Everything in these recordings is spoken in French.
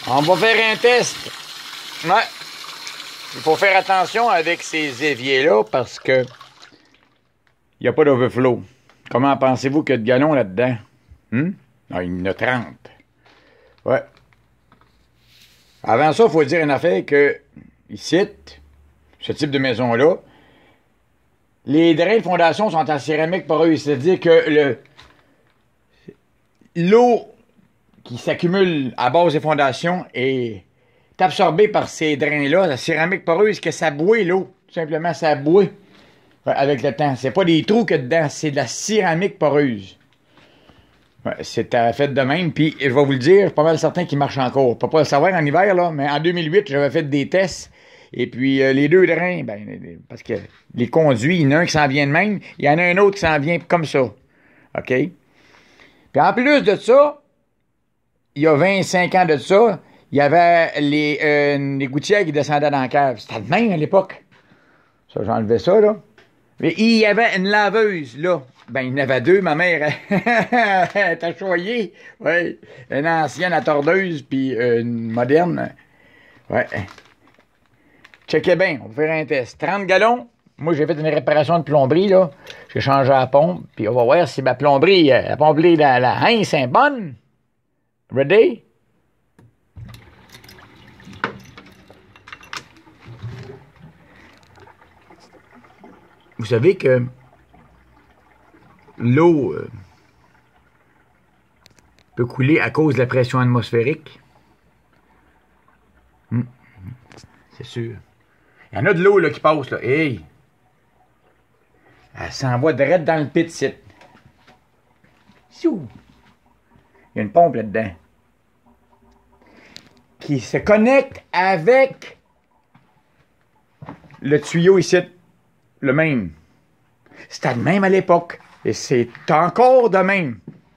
On va faire un test. Ouais. Il faut faire attention avec ces éviers-là parce que il n'y a pas d'overflow. Comment pensez-vous qu'il y a de gallons là-dedans? Ah, il y en a 30. Ouais. Avant ça, il faut dire une affaire que ici, ce type de maison-là, les drains de fondation sont en céramique poreuse. C'est-à-dire que l'eau qui s'accumule à base des fondations est absorbée par ces drains-là, la céramique poreuse, que ça bouée l'eau. Tout simplement, ça bouée avec le temps. C'est pas des trous que dedans, c'est de la céramique poreuse. Ouais, c'est fait de même, puis je vais vous le dire, je suis pas mal certain qu'il marche encore. Je peux pas le savoir en hiver, là, mais en 2008, j'avais fait des tests, et puis les deux drains, ben, parce que les conduits, il y en a un qui s'en vient de même, il y en a un autre qui s'en vient comme ça. OK? Puis en plus de ça, il y a 25 ans de ça, il y avait les gouttières qui descendaient dans la cave. C'était le même à l'époque. Ça, j'enlevais ça, là. Mais il y avait une laveuse, là. Ben, il y en avait deux. Ma mère, elle était choyée. Oui. Une ancienne à tordeuse, puis une moderne. Ouais. Checkez bien, on va faire un test. 30 gallons. Moi, j'ai fait une réparation de plomberie, là. J'ai changé la pompe, puis on va voir si ma plomberie, la plomberie, la Heinz est bonne. Ready? Vous savez que l'eau peut couler à cause de la pression atmosphérique. C'est sûr. Il y en a de l'eau là qui passe, là. Hey! Elle s'envoie direct dans le pit site. Siou! Il y a une pompe là-dedans. Qui se connecte avec le tuyau ici. Le même. C'était le même à l'époque. Et c'est encore de même.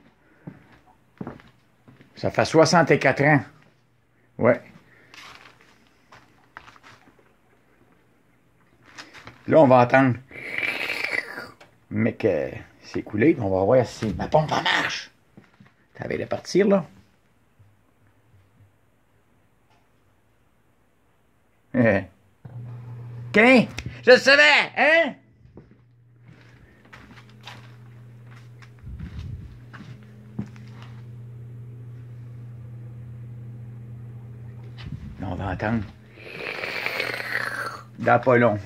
Ça fait 64 ans. Ouais. Là, on va entendre. Mais que c'est coulé. On va voir si ma pompe en marche. Ça va de partir, là. Qu'un? Je le savais, hein? On va entendre. Dans pas long.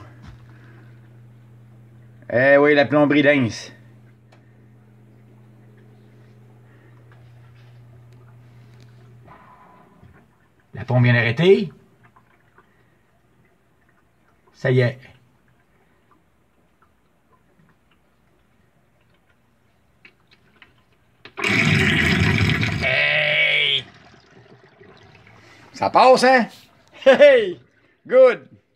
Eh oui, la plomberie d'Heinz. La pompe vient d'arrêter. Ça y est. Hey! Ça passe, hein? Hey! Good!